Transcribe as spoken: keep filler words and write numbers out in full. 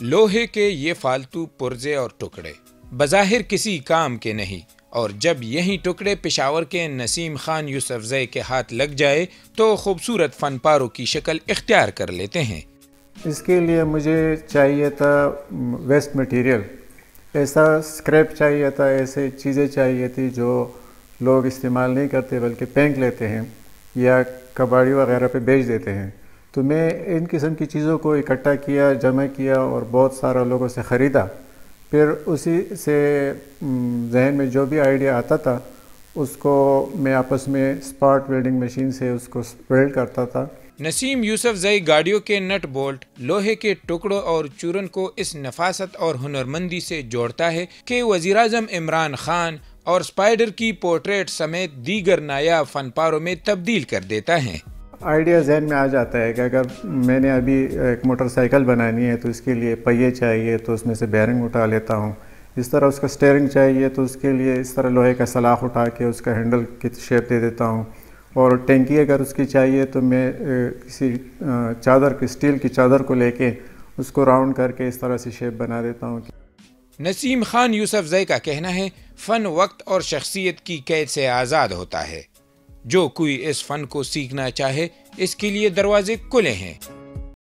لوہے کے یہ فالتو پرزے اور ٹکڑے بظاہر کسی کام کے نہیں، اور جب یہی ٹکڑے پشاور کے نسیم خان یوسفزئی کے ہاتھ لگ جائے تو خوبصورت فن پاروں کی شکل اختیار کر لیتے ہیں۔ اس کے لیے مجھے چاہیے تھا ویسٹ مٹیریل، ایسا اسکریپ چاہیے تھا، ایسے چیزیں چاہیے تھی جو لوگ استعمال نہیں کرتے بلکہ پھینک لیتے ہیں یا کباڑی وغیرہ پہ بیچ دیتے ہیں۔ تو میں ان قسم کی چیزوں کو اکٹھا کیا، جمع کیا اور بہت سارا لوگوں سے خریدا۔ پھر اسی سے ذہن میں جو بھی آئیڈیا آتا تھا اس کو میں آپس میں اسپاٹ ویلڈنگ مشین سے اس کو ویلڈ کرتا تھا۔ نسیم یوسفزئی گاڑیوں کے نٹ بولٹ، لوہے کے ٹکڑوں اور چورن کو اس نفاست اور ہنرمندی سے جوڑتا ہے کہ وزیراعظم عمران خان اور اسپائڈر کی پورٹریٹ سمیت دیگر نایاب فن پاروں میں تبدیل کر دیتا ہے۔ آئیڈیا ذہن میں آ جاتا ہے کہ اگر میں نے ابھی ایک موٹر سائیکل بنانی ہے تو اس کے لیے پہیے چاہیے تو اس میں سے بیرنگ اٹھا لیتا ہوں، اس طرح اس کا سٹیئرنگ چاہیے تو اس کے لیے اس طرح لوہے کا سلاخ اٹھا کے اس کا ہینڈل کی شیپ دے دیتا ہوں، اور ٹینکی اگر اس کی چاہیے تو میں کسی چادر کی اسٹیل کی چادر کو لے کے اس کو راؤنڈ کر کے اس طرح سے شیپ بنا دیتا ہوں۔ نسیم خان یوسفزئی کا کہنا ہے فن وقت اور شخصیت کی قید سے آزاد ہوتا ہے۔ جو کوئی اس فن کو سیکھنا چاہے اس کے لیے دروازے کھلے ہیں۔